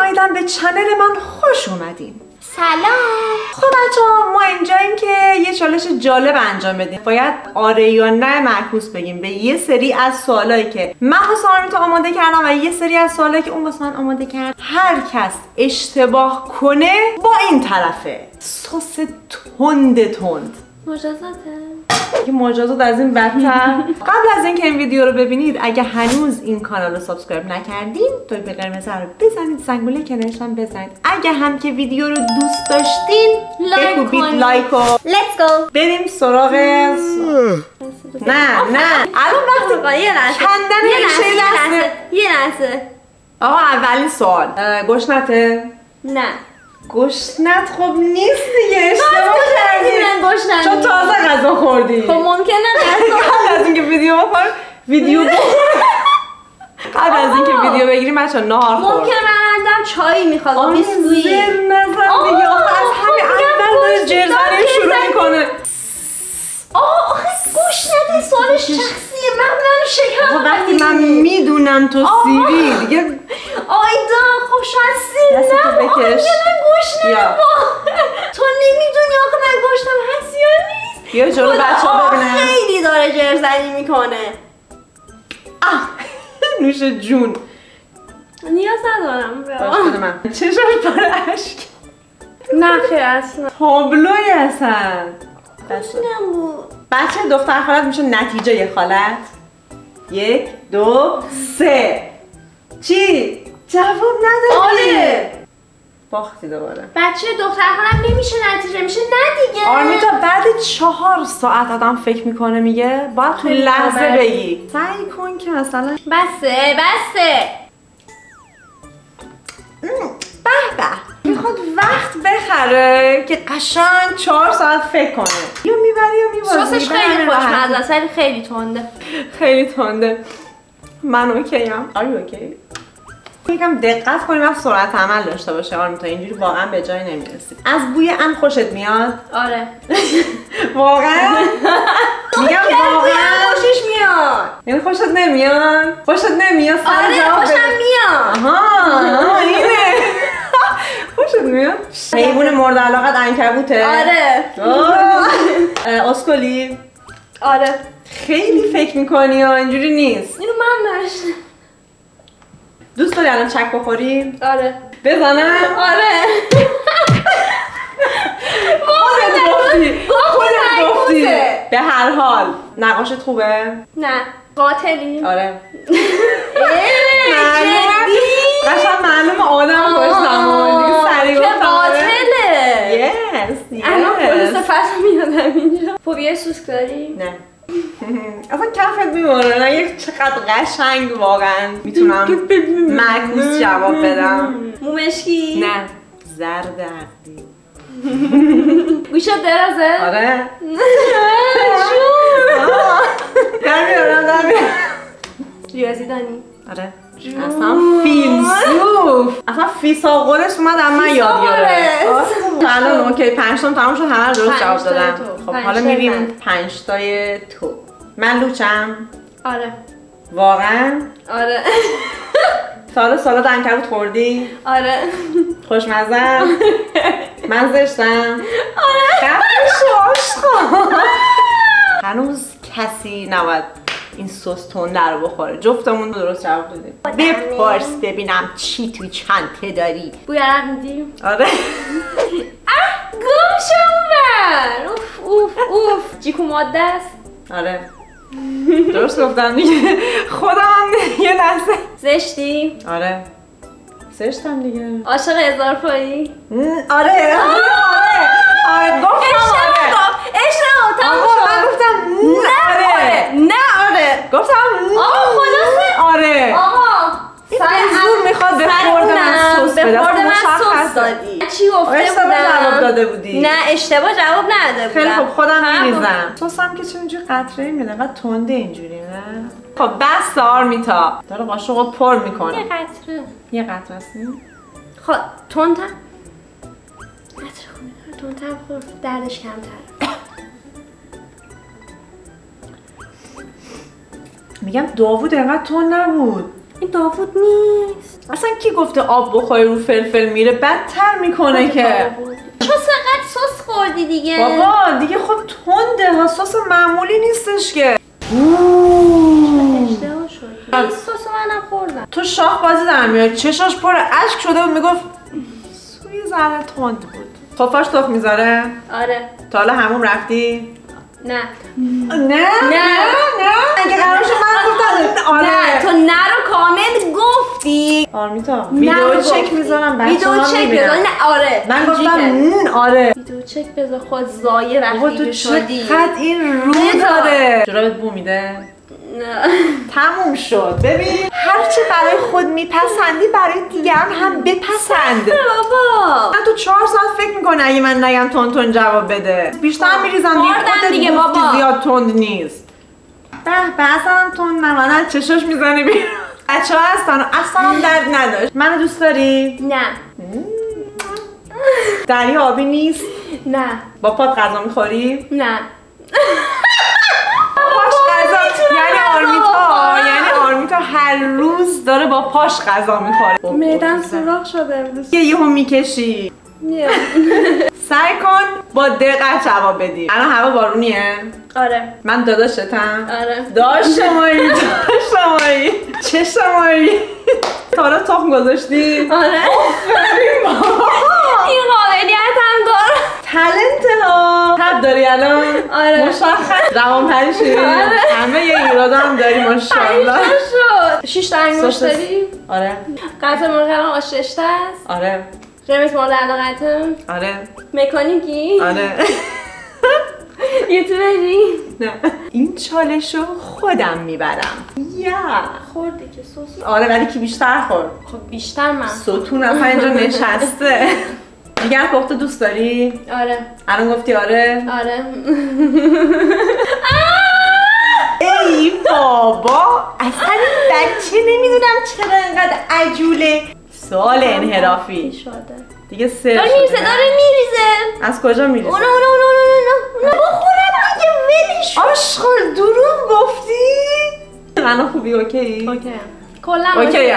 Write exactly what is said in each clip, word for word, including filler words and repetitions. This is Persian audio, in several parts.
آیدن به چنل من خوش اومدین. سلام. خب بچه‌ها ما اینجاییم که یه چالش جالب انجام بدیم. باید آره یا نه معکوس بگیم به یه سری از سوالایی که من واسه آرمیتا آماده کردم و یه سری از سوالایی که اون واسه من آماده کرد. هر کس اشتباه کنه با این طرفه سس تند تند. مجازاته. که مجازات از این بدتر. قبل از اینکه این ویدیو رو ببینید اگه هنوز این کانال رو سابسکرایب نکردین توی قرمز رو بزنید، زنگوله کنارش هم بزنید. اگه هم که ویدیو رو دوست داشتین بکوبید لایک و Let's go. بریم سراغ نه نه الان وقتی یه لحظه کندن یه ریشه لحظه یه لحظه. آقا اولین سوال گشنته؟ نه گشنت خب نیست دیگه، اشتباه کردی. من گشنم چون تازه غذا خوردی. خب ممکنه قبل از اینکه ویدیو بخور ویدیو قبل از اینکه ویدیو بگیریم بچه‌ها نهار خورد. ممکنه من عندم چای میخواد و بیسکویت. زر نزن دیگه. آقا از همین اول داره جرزنی شروع میکنه. آه آخه گشنت سوالش شخصیه. من من شکم وقتی من میدونم تو سیری دیگه. آیدا خب شاید سیر دستتو نه. آخه بکش. من گشنم. تو نمیدونی آخه من گشنم هست یا نیست. بیا جلو بچه‌ها ببینن. خیلی داره جرزنی میکنه. آه نوش جون. نیاز ندارم. باشد من چشم پر اشک. نه خیر اصلا. تابلوی هستن. گشنم بود. بچه دختر خالت میشه نتیجه خالت. یک دو سه. چی؟ جواب ندادی. آره. باختی دوباره. بچه دختر خالم نمیشه نتیجه میشه نه دیگه. آرمیتا بعد چهار ساعت آدم فکر میکنه میگه باید توی لحظه بگی. سعی کن که مثلا بسه بسه. به به میخواد وقت بخره که قشنگ چهار ساعت فکر کنه. یا میبری یا میبازی. سسش خیلی خوشمزه است ولی خیلی تنده. خیلی تنده. من اوکیم. آری اوکی؟ یکم دقت کنیم و سرعت عمل داشته باشه آرمیتا، اینجوری واقعا به جای نمیرسی. از بوی ام خوشت میاد؟ آره. واقعا؟ میگم واقعا خوشش میاد. یعنی خوشت نمیاد؟ خوشت نمیاد؟ آره خوشم میاد. آها اینه. خوشت میاد؟ حیوان مورد علاقت عنکبوته؟ آره. اسکولی؟ آره. خیلی فکر میکنی ها اینجوری نیست. اینو من نوشتم. دوست داری الان چک بخوری؟ آره. بزنم؟ آره. خودت گفتی. خودت گفتی. به هر حال نقاشت خوبه؟ نه. قاتلی؟ آره. جدی؟ قشنگ معلومه آدم کشتم دیگه سریع گفتم. که قاتله. یس. الان پلیس فصل میادم اینجا. فوبیا سوسک داری؟ نه. اصلا کفت میمونه. نه یک چقدر قشنگ واقعا میتونم معکوس جواب بدم. مومشکی؟ نه. زرد عقلی. گوشت درازه؟ آره. شون. در میارم در میارم. ریاضی دانی؟ آره. اصلا فیلسوف. اصلا فیثاغورس اومد از من یاد گرفت. الان اوکی پنج تام تموم شد، همه رو درست جواب دادم. خب حالا میریم پنج تای تو. من لوچم؟ آره. واقعا؟ آره. سال سالاد عنکبوت خوردی؟ آره. خوشمزه؟ من زشتم؟ آره. خفه شو عشقا. هنوز کسی نباید این سس تنده رو بخوره. جفتمون درست جواب دادیم. بپرس ببینم چی تو چنته داری. بوی عرق میدی؟ آره. اه گم شو بر. اوف اوف اوف. جیکو ماده است؟ آره. درست گفتم دیگه. خودم هم یه لحظه. زشتی؟ آره. زشتم دیگه. عاشق هزار پایی؟ آره. آره. آره گفتم آره. عشق تمام آقا من گفتم نه آره. نه آره. گفتم آقا خلاصه. آره. آقا این زور میخواد به خورد من سس بده. به خورد من سس دادی. چی گفته بودم؟ اشتباه جواب داده بودی. نه اشتباه جواب نداده بودم. خیلی خب خودم میریزم. سسم که چه اینجوری قطره میده و تنده اینجوری نه. خب بس آرمیتا داره قاشقو پر میکنه. یه قطره. یه قطره است. خب تندتر. قطره خونه تندتر خورد دردش کمتر. میگم داوود اینقدر تند نبود. این داوود نیست. اصلا کی گفته آب بخوری رو فلفل میره؟ بدتر میکنه که. چرا سقط سس خوردی دیگه؟ بابا دیگه خب تنده ها، سس معمولی نیستش که. اشتباه شد. این سس منم خوردم. تو شاخ بازی در میاد، چشاش پر اشک شده بود میگفت سوی ذره تند بود. خفاش تخم میذاره؟ آره. تا حالا هموم رفتی؟ نه. نه نه نه اگه قرار شد من گفتم آره. نه تو نه رو کامل گفتی. آرمیتا ویدیو چک میذارم بچه‌ها ویدیو چک بذار. نه آره من گفتم آره. ویدیو چک بذار خود زایه وقتی که شدی. خط این رو داره. جرابت بو میده؟ نه. تموم شد. ببین هرچی برای خود میپسندی برای دیگران هم بپسند. بابا من تو چهار ساعت فکر میکنه اگه من نگم تون تون جواب بده. بیشتر میریزم دیگه. دیگه بابا زیاد تند نیست. به به اصلا تند نمانه چشاش میزنی بیرون. بچه ها هستن و اصلا هم درد نداشت. منو دوست داری؟ نه. دریا آبی نیست؟ نه. با پات غذا میخوری؟ نه. پاش غذا یعنی آرمیتا یعنی آرمیتا هر روز داره با پاش غذا میخوره. معده‌ام سوراخ شده امروز. یه یهو میکشی. سعی کن با دقت جواب بدی. الان هوا بارونیه؟ آره. من داداشتم؟ آره. داشت شمایی داشت شمایی چه شمایی؟ تا حالا تخم گذاشتی؟ آره. این قابلیت هم داره. تالنت ها. تب داری الان؟ آره. مشخص روان پریشی؟ آره. همه یه ایراد هم داری ماشاءالله. شد. شش تا انگوش داری؟ آره. قطع مورد الان آششته است؟ آره. رمز مورد علاقته؟ آره. مکانیکی؟ آره. یوتیوبری؟ نه. این چالشو خودم میبرم. یا خوردی که سس. آره ولی کی بیشتر خورد؟ خب بیشتر من. ستون اصلا اینجا نشسته. دیگر پخته دوست داری؟ آره. الان گفتی آره؟ آره. ای بابا اصلا این بچه نمیدونم چرا اینقدر عجوله. سوال انحرافی شده. دیگه سر داره میریزه داره میریزه. از کجا میریزه؟ اونو اونو اونو اونو اونو بخورم دیگه ولش. آشغال دروغ گفتی؟ من خوبی اوکی؟ اوکی کلا اوکی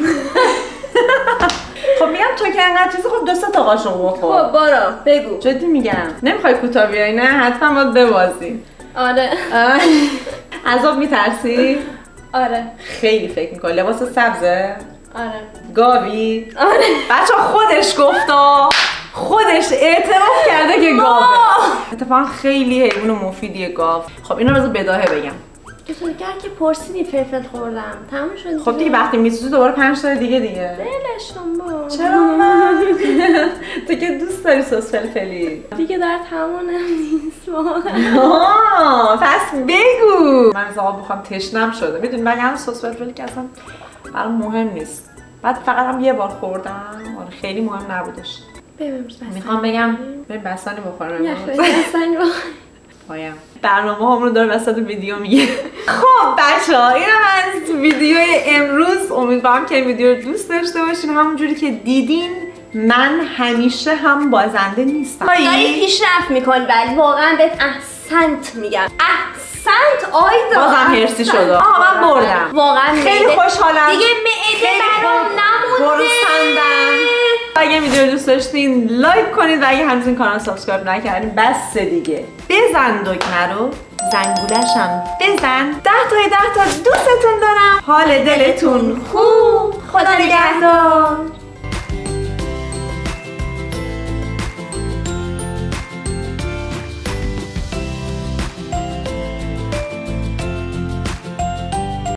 خب میگم تو که انقدر چیزی خب دو سه تا قاشق بخور. خب بارا بگو. جدی میگم نمیخوای کوتاه بیای نه حتما باید ببازی. آره. از آب میترسی؟ آره. خیلی فکر میکنی لباس سبزه؟ آره. گاوی؟ آره. بچه خودش گفتا خودش اعتراف کرده که گاوه. اتفاقا خیلی حیوان مفیدیه گاو. خب اینو بذار بداهه بگم. تو گر که پرسیدی فلفل خوردم تموم شد. خب دیگه وقتی میسوزی دوباره پنج تا دیگه دیگه ولش کن با. چرا من؟ تو که دوست داری سس فلفلی. دیگه در تمام نیست واقعا. آه پس بگو. من از آب بخوام تشنم شده. میدونی بگم سس فلفلی که اصلا برام مهم نیست. بعد فقط هم یه بار خوردم. آره خیلی مهم نبودش. میخوام بگم بریم بستنی بخورم امروز. بستنی بخورم. پایم برنامه هم رو داره وسط ویدیو میگه. خب بچه ها این هم از ویدیو امروز. امیدوارم که این ویدیو رو دوست داشته باشین. همونجوری که دیدین من همیشه هم بازنده نیستم. داری پیشرفت میکنی ولی واقعا بهت احسنت میگم. احسنت آیدا. بازم هرسی شده. آها من بردم. واقعا خیلی خوشحالم. دیگه معده برام نمونده. اگه ویدیو دوست داشتین لایک کنید و اگه هنوز این کانال سابسکرایب نکردین بس دیگه بزن دکمه رو زنگولش هم بزن. ده تای ده تا دوستتون دارم. حال دلتون خوب. خدا نگهدار.